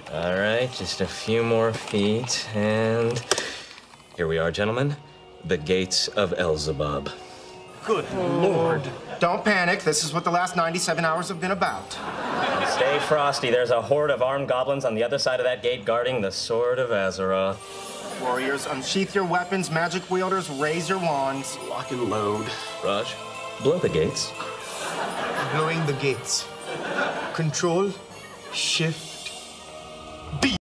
All right, just a few more feet, and here we are, gentlemen. The gates of Elzebub. Good Lord. Don't panic. This is what the last 97 hours have been about. Stay frosty. There's a horde of armed goblins on the other side of that gate guarding the Sword of Azeroth. Warriors, unsheath your weapons. Magic wielders, raise your wands. Lock and load. Raj, blow the gates. Blowing the gates. Control, shift,